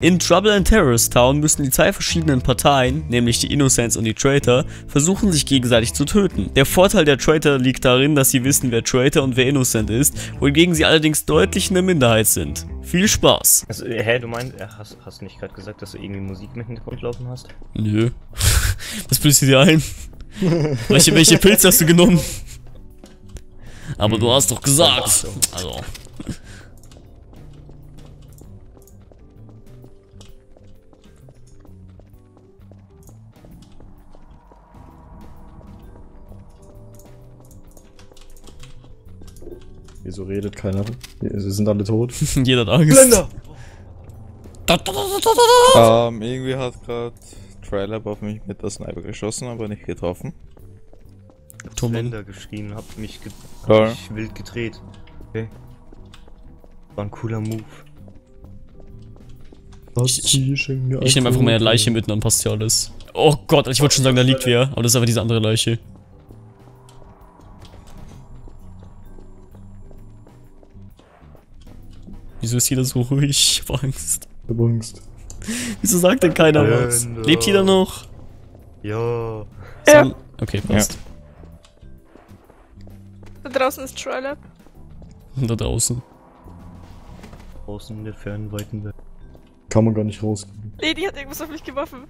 In Trouble in Terrorist Town müssen die zwei verschiedenen Parteien, nämlich die Innocents und die Traitor, versuchen sich gegenseitig zu töten. Der Vorteil der Traitor liegt darin, dass sie wissen, wer Traitor und wer Innocent ist, wohingegen sie allerdings deutlich in der Minderheit sind. Viel Spaß! Also, du meinst, hast du nicht gerade gesagt, dass du irgendwie Musik mit Hintergrund laufen hast? Nö. Was bildest du dir ein? Welche Pilze hast du genommen? Aber du hast doch gesagt. Also. Wieso redet keiner? Sie sind alle tot. Jeder hat Angst. Blender! Irgendwie hat gerade Trailer auf mich mit der Sniper geschossen, aber nicht getroffen. Blender geschrien, hab mich wild gedreht. Okay. War ein cooler Move. Ich nehme einfach meine Leiche mit und dann passt ja alles. Oh Gott, ich wollte schon sagen, da liegt wer, aber das ist einfach diese andere Leiche. Wieso ist jeder so ruhig? Ich hab Angst. Ich hab Angst. Wieso sagt denn keiner was? Lebt jeder noch? Ja. Ja. Okay, passt. Da draußen ist Trailer. Da draußen. Draußen in der fernen, weiten Welt. Kann man gar nicht rausgehen. Lady hat irgendwas auf mich geworfen.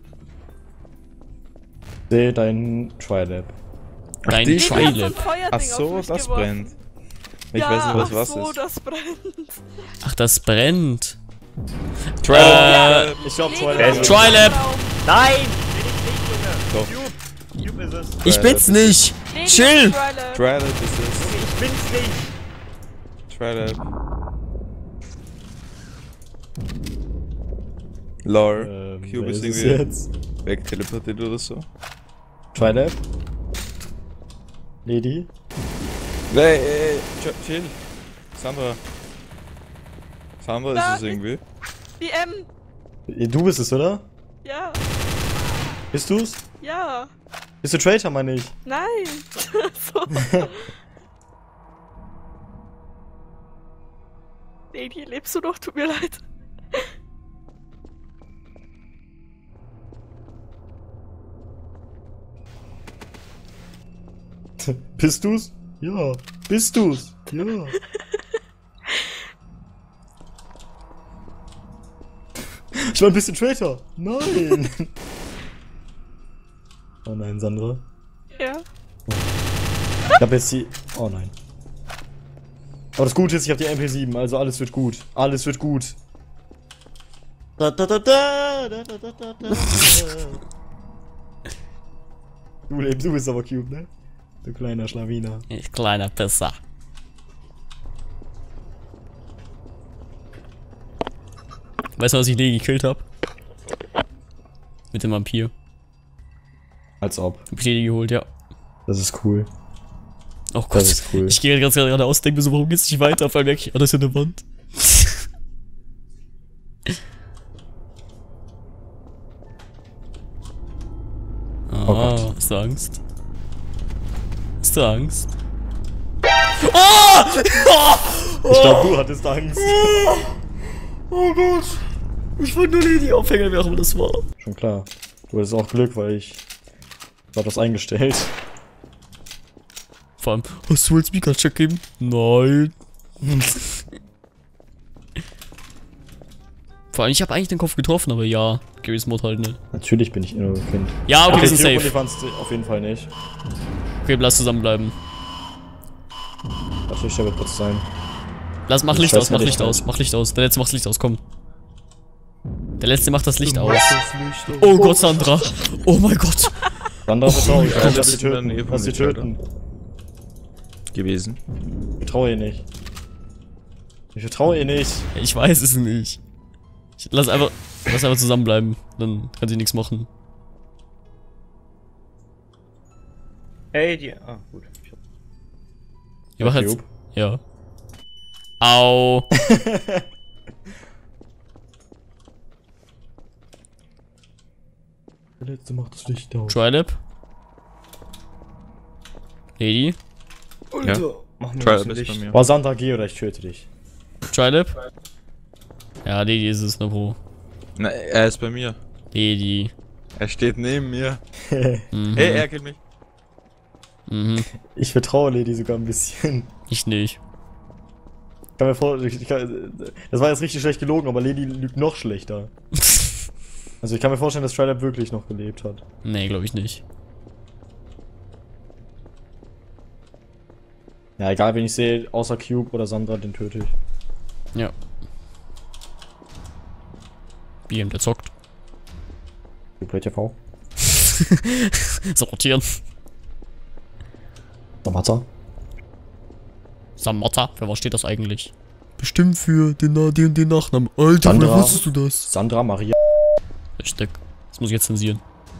Seh dein Trilab. Dein Lady hat so ein Trilab. Feuerding Ach auf so, mich das geworfen. brennt. Ich Ja, weiß nicht, was ach so, ist. das brennt. Ach, das brennt. Trilab! Ich glaub Lady, Trilab! Nein! Bin ich nicht, Junge! Doch. Cube ist es. Ich bin's nicht! Lady Chill! ist Trilab. Trilab ist es. Ich bin's nicht! Trilab. Lore. Cube ist irgendwie jetzt? wegteleportiert oder so. Trilab? Lady? Ey, chill. Sandra. Sandra Da ist es irgendwie. Die M. Du bist es, oder? Ja. Bist du's? Ja. Bist du Traitor, meine ich? Nein. So. Lady, lebst du noch? Tut mir leid. Bist du's? Ja. Bist du's? Ja. Ich war ein bisschen Traitor. Nein. Oh nein, Sandra. Ja. Ich hab jetzt die... Oh nein. Aber das Gute ist, ich habe die MP7, also alles wird gut. Alles wird gut. Du bist aber cute, ne? Du kleiner Schlawiner. Ich kleiner Pisser. Weißt du, was ich Lady gekillt hab? Mit dem Vampir. Als ob. Hab ich Lady geholt, ja. Das ist cool. Oh Gott, Das ist cool. ich gehe ganz gerade aus, denke mir so, warum geht's nicht weiter? Auf einmal merke ich, das ist ja eine Wand. Gott. Hast du Angst? Hast du Angst? Oh! Ich glaube, du hattest Angst. Oh Gott! Ich wollte nur Lady aufhängen, wie auch immer das war. Schon klar. Du hattest auch Glück, weil ich war das eingestellt. Vor allem, hast du jetzt Mika-Check geben? Nein. Vor allem, ich habe eigentlich den Kopf getroffen, aber ja, Garys Mod halt nicht. Natürlich bin ich Kind. Ja, okay, wir sind safe. Fandst du auf jeden Fall nicht. Okay, lass zusammenbleiben. Natürlich, der wird kurz sein. Mach Licht weiß aus, mach nicht, Licht aus, mach Licht aus. Der letzte macht das Licht aus, komm. Der letzte macht das Licht aus. Das Licht Oh Gott, Sandra. Oh mein Gott. Sandra, vertraue ich. Gott, Lass sie das ist in der Nähe töten. von Lass sie den töten. gewesen. Ich vertraue ihr nicht. Ich vertraue ihr nicht. Ich weiß es nicht. Lass einfach zusammenbleiben. Dann kann sie nichts machen. Ey, die. Ah, gut. Ja, mach jetzt. Cube. Ja. Au. Der letzte macht das Licht aus. Trilab. Lady. Ja. Mach mir Trilab das ist bei Licht. mir. Boah, Sandra, geh oder ich töte dich. Trilab. Ja, Lady ist es, ne Bro. Na, er ist bei mir. Lady. Er steht neben mir. Mhm. Hey, er killt mich. Mhm. Ich vertraue Lady sogar ein bisschen. Ich nicht. Ich kann mir das war jetzt richtig schlecht gelogen, aber Lady lügt noch schlechter. Also ich kann mir vorstellen, dass Trilab wirklich noch gelebt hat. Nee, glaube ich nicht. Ja, egal wen ich sehe, außer Cube oder Sandra, den töte ich. Ja. BM, der zockt. Cube TV. Sortieren. Samata. Samata, für was steht das eigentlich? Bestimmt für den Nachnamen. Alter, Sandra. woher wusstest du das? Sandra Maria. Hashtag. Das muss ich jetzt zensieren.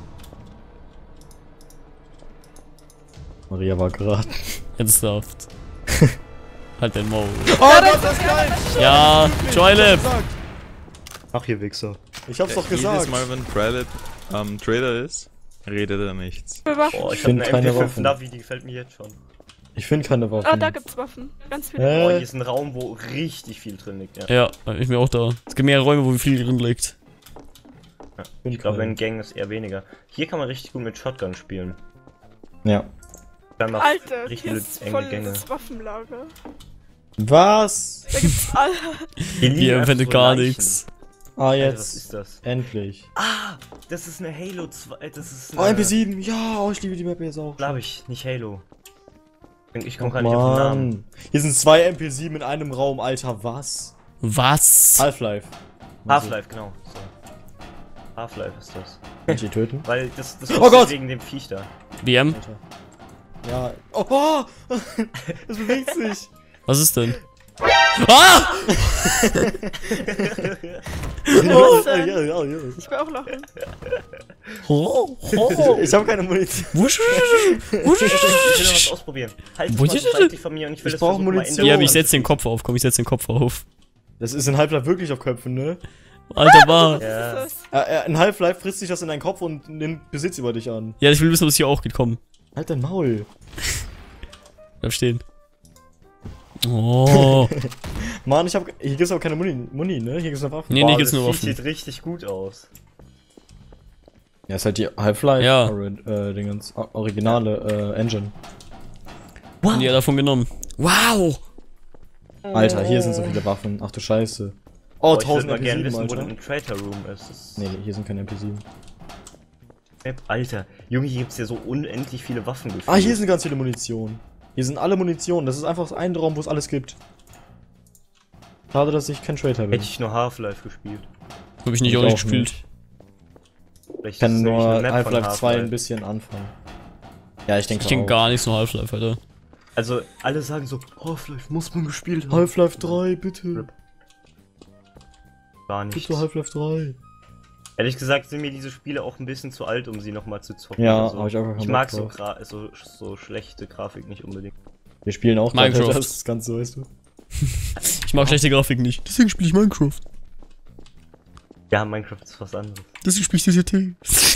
Maria war geraten. Ernsthaft. Halt dein Maul. Oh Gott, das ist geil! Ja, Trilab. Ach, ihr Wichser. Ich hab's doch gesagt. Jedes Mal, wenn Trilab Trader ist, redet er nichts. Waffen. Oh, ich hab find eine keine MP5 Waffen. Navi, die gefällt mir jetzt schon. Ich finde keine Waffen. Ah, da gibt's Waffen. Ganz viele. Oh, hier ist ein Raum, wo richtig viel drin liegt, ja. Ja, ich mir auch da. Es gibt mehrere Räume, wo viel drin liegt. Ich glaube, in Gang ist eher weniger. Hier kann man richtig gut mit Shotgun spielen. Ja. Dann noch Alter, richtig hier ist enge voll Gänge. das Waffenlager. Was? Da gibt's alle. Hier liegen Hier einfach findet so gar Leichen. nichts. Ah, Alter, jetzt. was ist das? Endlich. Ah, das ist eine Halo 2. Das ist Oh, MP7. Ja, oh, ich liebe die Map jetzt auch. Glaube ich, nicht Halo. Ich Oh, komme gar nicht auf den Namen. Mann. Hier sind 2 MP7 in einem Raum, Alter, was? Was? Half-Life. Half-Life, genau. So. Half-Life ist das. Kann ich die töten? Weil das Oh Gott! wegen dem Viech da. BM? Alter. Ja. Oh, oh! Es bewegt sich. Was ist denn? Ah! Was denn? Ja, ja, ja. Ich will auch lachen. Oh, Ich habe keine Munition. Wusch, Ich will noch was ausprobieren. Halt Wo- das mal seitlich von mir und ich will Ich das brauch versuchen, mal in Munition. der Ja, Hand ich setz zu den Kopf auf. Komm, ich setz den Kopf auf. Das ist in Half-Life wirklich auf Köpfen, ne? Alter, war. Ja. Was ist das? In Half-Life frisst sich das in deinen Kopf und nimmt Besitz über dich an. Ja, ich will wissen, was hier auch geht. Komm. Halt dein Maul. Bleib stehen. Oh. Mann, hier gibt's aber keine Muni, ne? Hier gibt's nur Waffen. Nee, Boah, nee, gibt's das nur Viech Waffen. sieht richtig gut aus. Ja, ist halt die Half-Life Ja. Dingens, originale Engine. Und die hat davon genommen. Wow. Alter, hier sind so viele Waffen. Ach du Scheiße. Oh, Ich würde 1000 mal gerne MP7, wissen, wo Alter. denn ein Traitor Room ist. Das Nee, hier sind keine MP7. Alter, Junge, hier gibt's ja so unendlich viele Waffen gefühlt. Ah, hier sind ganz viele Munition. Hier sind alle Munition. Das ist einfach ein Raum, wo es alles gibt. Schade, dass ich kein Traitor bin. Hätte ich nur Half-Life gespielt. Hab ich nicht Ich auch nicht auch gespielt. Ich Vielleicht kann ist es nämlich nur eine Map von Half-Life 2 ein Half-Life. bisschen anfangen. Ja, ich denke Ich kenn auch. gar nichts nur Half-Life, Alter. Also, alle sagen so, Half-Life muss man gespielt haben. Half-Life 3, bitte. Gar nicht. Bitte Half-Life 3. Ehrlich gesagt sind mir diese Spiele auch ein bisschen zu alt, um sie nochmal zu zocken. Ja, Also, hab ich auch gar keinen ich Bock mag drauf. so schlechte Grafik nicht unbedingt. Wir spielen auch Minecraft. gerade das Ganze, weißt du. Ich mag schlechte Grafik nicht. Deswegen spiele ich Minecraft. Ja, Minecraft ist was anderes. Deswegen spiele ich TTT.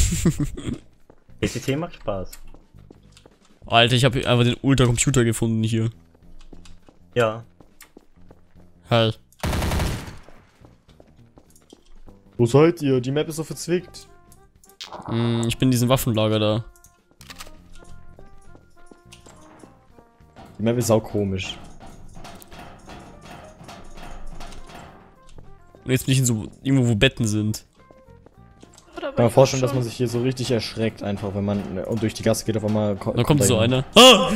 TTT macht Spaß. Alter, ich habe einfach den Ultracomputer gefunden hier. Ja. Halt. Wo seid ihr? Die Map ist so verzwickt. Ich bin in diesem Waffenlager da. Die Map ist auch komisch. Und jetzt bin ich in so irgendwo, wo Betten sind. Oder Ich kann mir vorstellen, dass man sich hier so richtig erschreckt, einfach, wenn man und durch die Gasse geht, auf einmal Da kommt so einer. einer. Ah!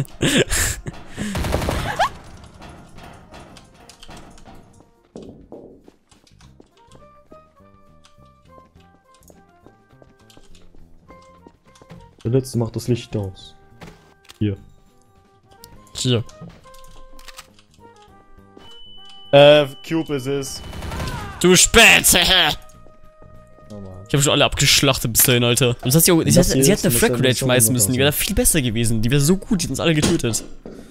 Der letzte macht das Licht aus. Hier. Hier. Cube ist es. Du spät! Oh Mann. Ich habe schon alle abgeschlachtet bis dahin, Alter. Und das hat sie auch, Das hier sie ist hätte eine mit Frag der Rage Mission schmeißen müssen, die wäre da runter. viel besser gewesen. Die wäre so gut, die hat uns alle getötet.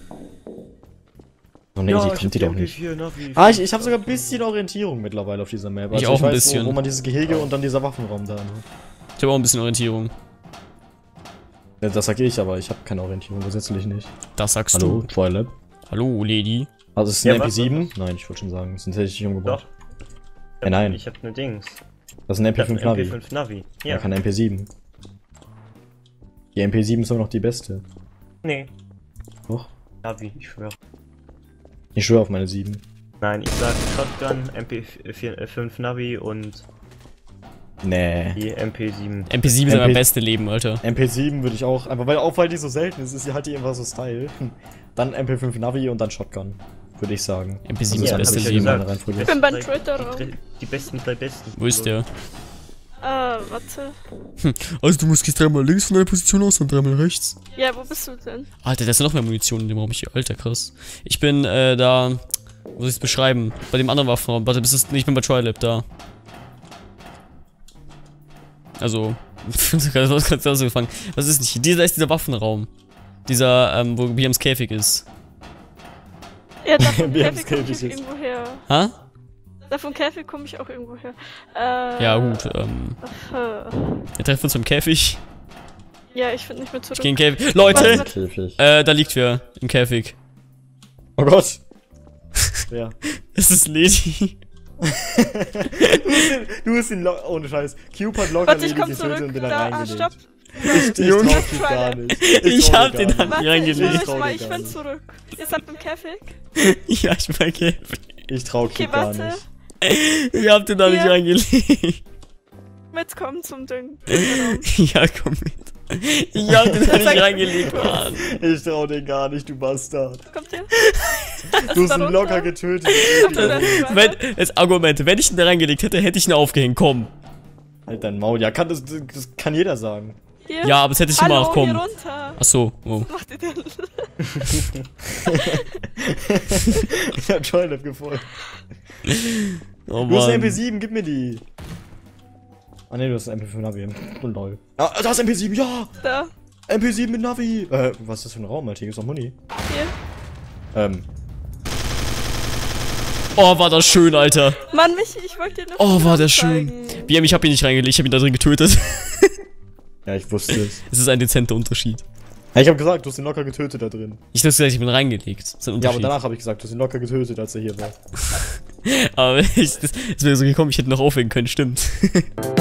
Oh nee, die kommt die doch nicht. Ah, ich habe sogar ein bisschen Orientierung mittlerweile auf dieser Map. Ich auch ein weiß, bisschen. Wo man dieses Gehege und dann dieser Waffenraum da hat. Ich habe auch ein bisschen Orientierung. Ja, das sag ich, aber ich habe keine Orientierung, grundsätzlich nicht. Das sagst Hallo, du. Twilight. Hallo, Lady. Also es ist ein Ja, was, MP7? Nein, ich wollte schon sagen, sonst hätte ich dich umgebracht. Doch. Nein. Ich hab ne Dings. Das ist ein MP5 Navi. MP5 Navi. Ja, Ja. kann MP7. Die MP7 ist immer noch die beste. Nee. Doch. Navi, ich schwöre. Ich schwöre auf meine 7. Nein, ich sag Shotgun, MP5 Navi und Nee. die MP7. MP7 ist mein beste Leben, Alter. MP7 würde ich auch, einfach weil die so selten ist sie halt die einfach so Style. Dann MP5 Navi und dann Shotgun, würde ich sagen. MP7 Also ist das hab beste ich ja Leben. gesagt. Reihenfolge. Ich bin beim Drei- Twitter-Raum. die besten 3 besten. Wo ist der? Warte. Also du musst gehst dreimal links von deiner Position aus und dreimal rechts. Ja, wo bist du denn? Alter, da ist ja noch mehr Munition in dem Raum. Alter, krass. Ich bin, da... Wo soll ich es beschreiben? Bei dem anderen Waffenraum. Warte, ich bin bei TriLab da. Also... ganz angefangen. Was ist nicht? Da ist dieser Waffenraum. Dieser, wo BMs Käfig ist. Ja, da vom Wir haben's Käfig komme ich Käfig jetzt. irgendwo her. Ha? Da vom Käfig komme ich auch irgendwo her. Ja, gut, wir treffen uns beim Käfig. Ja, ich finde nicht mehr zurück. Ich geh in den Käfig. Leute! Käfig. Da liegt wer im Käfig. Oh Gott. Ja. Es ist Lady. Du hast ihn ohne Scheiß. Cube hat locker Warte, ich Lady komm getötet zurück. und den da Da, reingelegt. stopp. Ich Junge. trau dich gar nicht. Ich trau hab dir den gar dann nicht. Warte, reingelegt. ich trau mal, dir ich gar bin nicht. zurück. Ihr seid im Käfig? Ja, ich bin bei Käfig. Ich trau Okay, Cube gar warte. nicht. Ich hab den da nicht Hier. reingelegt. Mitkommen zum Ding. Ja, komm mit. Ich hab den da nicht reingelegt, Mann. Ich trau dir gar nicht, du Bastard. Kommt ihr? Du hast ihn locker getötet. Das Argument, wenn ich ihn da reingelegt hätte, hätte ich ihn aufgehängt, komm. Halt dein Maul. Ja, das kann jeder sagen. Hier? Ja, aber das hätte ich Hallo, gemacht, hier komm. runter. Achso, oh. Was macht ihr denn? Ich hab Joylab gefolgt. Oh Du hast eine Mann. MP7, gib mir die. Ah ne, du hast eine MP5 Navi. Oh lol. Ah, da ist MP7, ja! Da. MP7 mit Navi. Was ist das für ein Raum, Alter? Hier ist doch Muni. Hier. Oh, war das schön, Alter. Mann, Michi, ich wollte dir noch. Oh, war was das schön. zeigen. BM, ich hab ihn nicht reingelegt, ich hab ihn da drin getötet. Ja, ich wusste es. Es ist ein dezenter Unterschied. Ja, ich hab gesagt, du hast ihn locker getötet da drin. Ich hab's gesagt, ich bin reingelegt. Das ist ein Ja, aber Unterschied. danach habe ich gesagt, du hast ihn locker getötet, als er hier war. Aber das wäre so gekommen, ich hätte noch aufhängen können, stimmt.